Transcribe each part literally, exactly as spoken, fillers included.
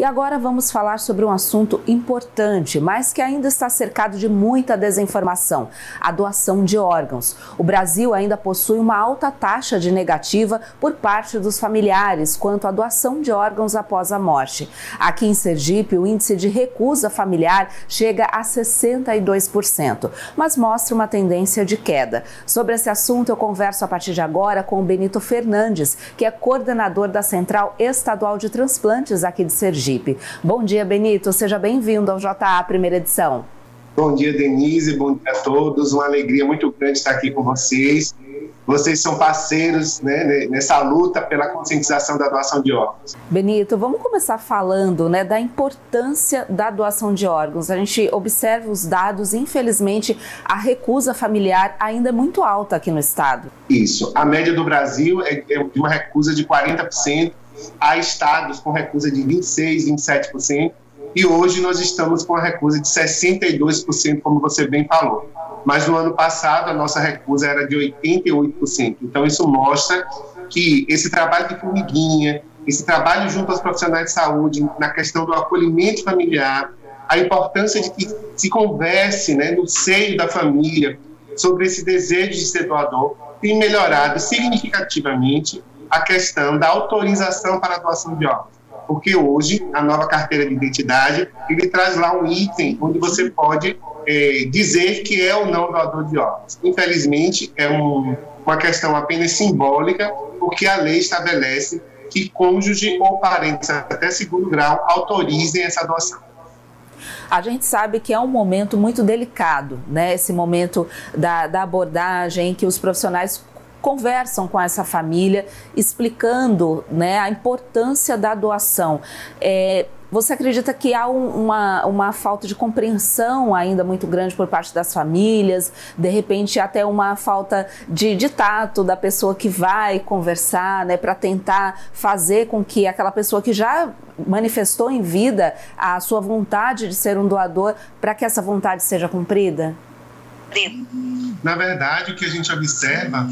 E agora vamos falar sobre um assunto importante, mas que ainda está cercado de muita desinformação: a doação de órgãos. O Brasil ainda possui uma alta taxa de negativa por parte dos familiares quanto à doação de órgãos após a morte. Aqui em Sergipe, o índice de recusa familiar chega a sessenta e dois por cento, mas mostra uma tendência de queda. Sobre esse assunto, eu converso a partir de agora com o Benito Fernandes, que é coordenador da Central Estadual de Transplantes aqui de Sergipe. Bom dia, Benito. Seja bem-vindo ao J A Primeira Edição. Bom dia, Denise. Bom dia a todos. Uma alegria muito grande estar aqui com vocês. Vocês são parceiros, né, nessa luta pela conscientização da doação de órgãos. Benito, vamos começar falando, né, da importância da doação de órgãos. A gente observa os dados, infelizmente, a recusa familiar ainda é muito alta aqui no estado. Isso. A média do Brasil é de uma recusa de quarenta por cento. Há estados com recusa de vinte e seis por cento, vinte e sete por cento. E hoje nós estamos com a recusa de sessenta e dois por cento, como você bem falou. Mas no ano passado a nossa recusa era de oitenta e oito por cento. Então isso mostra que esse trabalho de formiguinha, esse trabalho junto aos profissionais de saúde na questão do acolhimento familiar, a importância de que se converse, né, no seio da família sobre esse desejo de ser doador, tem melhorado significativamente a questão da autorização para a doação de órgãos. Porque hoje a nova carteira de identidade, ele traz lá um item onde você pode é, dizer que é ou não doador de órgãos. Infelizmente, é um, uma questão apenas simbólica, porque a lei estabelece que cônjuge ou parentes até segundo grau autorizem essa doação. A gente sabe que é um momento muito delicado, né? Esse momento da, da abordagem, que os profissionais conversam com essa família, explicando, né, a importância da doação. É, você acredita que há um, uma, uma falta de compreensão ainda muito grande por parte das famílias, de repente até uma falta de, de tato da pessoa que vai conversar, né, para tentar fazer com que aquela pessoa que já manifestou em vida a sua vontade de ser um doador, para que essa vontade seja cumprida? Na verdade, o que a gente observa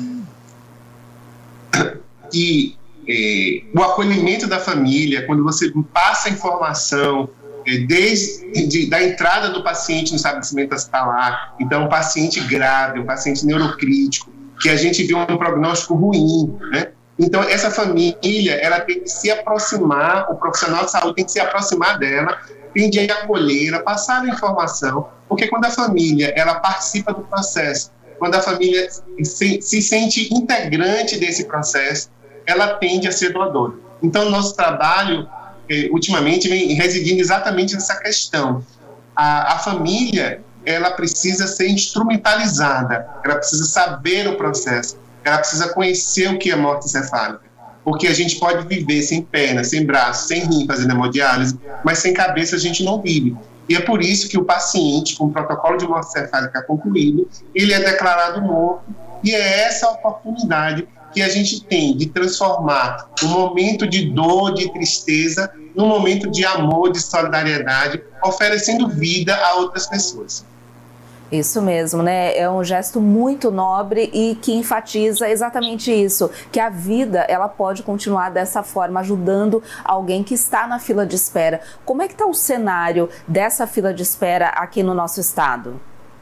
que eh, o acolhimento da família, quando você passa a informação eh, desde de, da entrada do paciente no estabelecimento hospitalar, então um paciente grave, um paciente neurocrítico, que a gente viu um prognóstico ruim, né? Então essa família, ela tem que se aproximar, o profissional de saúde tem que se aproximar dela, tem de acolher, passar a informação, porque quando a família, ela participa do processo, quando a família se, se sente integrante desse processo, ela tende a ser doadora. Então, nosso trabalho, eh, ultimamente, vem residindo exatamente nessa questão. A, a família, ela precisa ser instrumentalizada, ela precisa saber o processo, ela precisa conhecer o que é morte encefálica. Porque a gente pode viver sem perna, sem braço, sem rim, fazendo hemodiálise, mas sem cabeça a gente não vive. E é por isso que o paciente, com o protocolo de morte encefálica concluído, ele é declarado morto, e é essa oportunidade que a gente tem de transformar um momento de dor, de tristeza, num momento de amor, de solidariedade, oferecendo vida a outras pessoas. Isso mesmo, né? É um gesto muito nobre e que enfatiza exatamente isso, que a vida, ela pode continuar dessa forma, ajudando alguém que está na fila de espera. Como é que está o cenário dessa fila de espera aqui no nosso estado?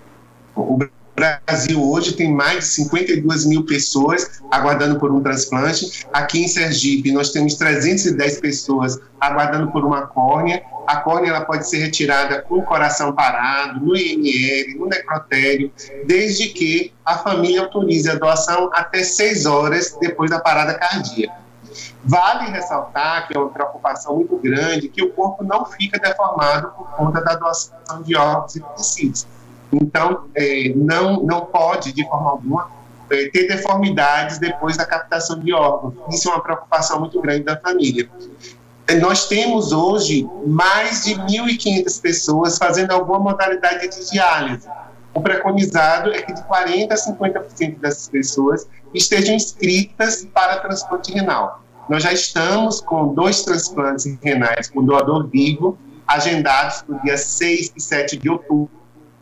O Brasil hoje tem mais de cinquenta e duas mil pessoas aguardando por um transplante. Aqui em Sergipe nós temos trezentas e dez pessoas aguardando por uma córnea. A córnea, ela pode ser retirada com o coração parado, no I M L, no necrotério, desde que a família autorize a doação até seis horas depois da parada cardíaca. Vale ressaltar que é uma preocupação muito grande que o corpo não fica deformado por conta da doação de órgãos e tecidos. Então, é, não, não pode, de forma alguma, é, ter deformidades depois da captação de órgãos. Isso é uma preocupação muito grande da família. Nós temos hoje mais de mil e quinhentas pessoas fazendo alguma modalidade de diálise. O preconizado é que de quarenta a cinquenta por cento dessas pessoas estejam inscritas para transplante renal. Nós já estamos com dois transplantes renais com doador vivo, agendados para o dia seis e sete de outubro,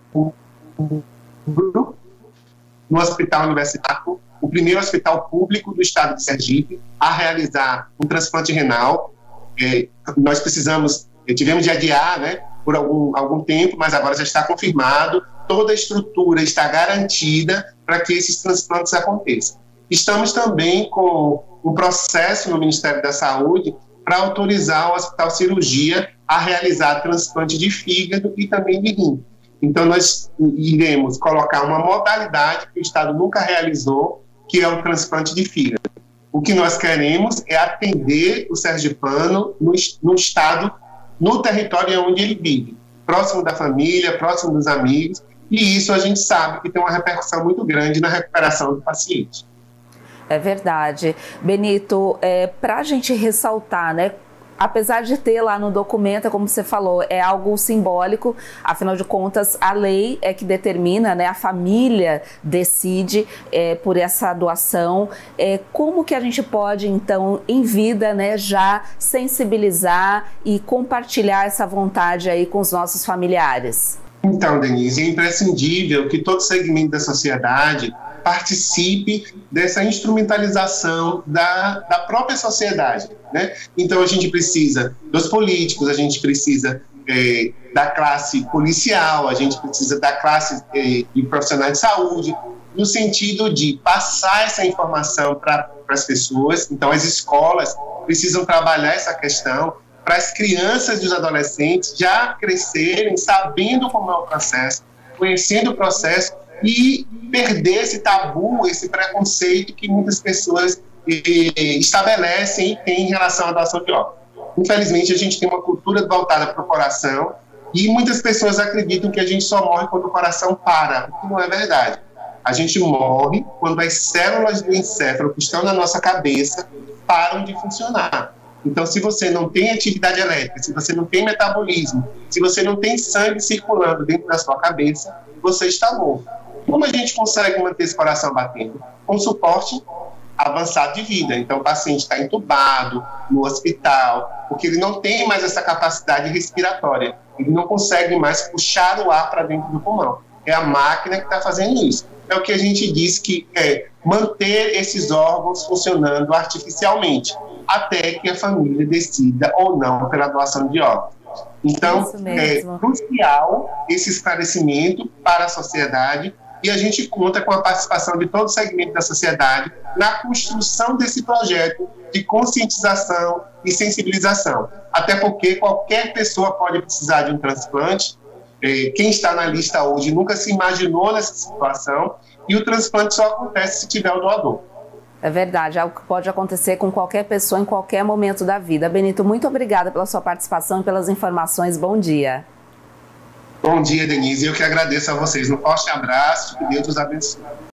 no Hospital Universitário, o primeiro hospital público do estado de Sergipe a realizar um transplante renal. É, nós precisamos tivemos de adiar, né, por algum, algum tempo, mas agora já está confirmado, toda a estrutura está garantida para que esses transplantes aconteçam. Estamos também com um processo no Ministério da Saúde para autorizar o Hospital Cirurgia a realizar transplante de fígado e também de rim. Então, nós iremos colocar uma modalidade que o Estado nunca realizou, que é o transplante de fígado. O que nós queremos é atender o sergipano no, no Estado, no território onde ele vive, próximo da família, próximo dos amigos, e isso a gente sabe que tem uma repercussão muito grande na recuperação do paciente. É verdade. Benito, é, para a gente ressaltar, né? Apesar de ter lá no documento, como você falou, é algo simbólico, afinal de contas, a lei é que determina, né, a família decide é, por essa doação. É, como que a gente pode, então, em vida, né, já sensibilizar e compartilhar essa vontade aí com os nossos familiares? Então, Denise, é imprescindível que todo segmento da sociedade participe dessa instrumentalização da, da própria sociedade, né? Então, a gente precisa dos políticos, a gente precisa é, da classe policial, a gente precisa da classe é, de profissionais de saúde, no sentido de passar essa informação para as pessoas. Então, as escolas precisam trabalhar essa questão para as crianças e os adolescentes já crescerem sabendo como é o processo, conhecendo o processo e perder esse tabu, esse preconceito que muitas pessoas eh, estabelecem e têm em relação à doação de órgãos. Infelizmente, a gente tem uma cultura voltada para o coração e muitas pessoas acreditam que a gente só morre quando o coração para, o que não é verdade. A gente morre quando as células do encéfalo que estão na nossa cabeça param de funcionar. Então, se você não tem atividade elétrica, se você não tem metabolismo, se você não tem sangue circulando dentro da sua cabeça, você está morto. Como a gente consegue manter esse coração batendo? Com suporte avançado de vida. Então, o paciente está entubado no hospital, porque ele não tem mais essa capacidade respiratória. Ele não consegue mais puxar o ar para dentro do pulmão. É a máquina que está fazendo isso. É o que a gente diz que é manter esses órgãos funcionando artificialmente, até que a família decida ou não pela doação de órgãos. Então, é crucial esse esclarecimento para a sociedade e a gente conta com a participação de todo o segmento da sociedade na construção desse projeto de conscientização e sensibilização. Até porque qualquer pessoa pode precisar de um transplante. Quem está na lista hoje nunca se imaginou nessa situação e o transplante só acontece se tiver o doador. É verdade, é algo que pode acontecer com qualquer pessoa em qualquer momento da vida. Benito, muito obrigada pela sua participação e pelas informações. Bom dia. Bom dia, Denise. Eu que agradeço a vocês. Um forte abraço. Que Deus os abençoe.